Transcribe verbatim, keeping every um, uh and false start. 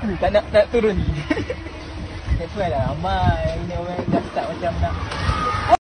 Tak nak tak turun. That's why lah ramai ni orang dah start macam nak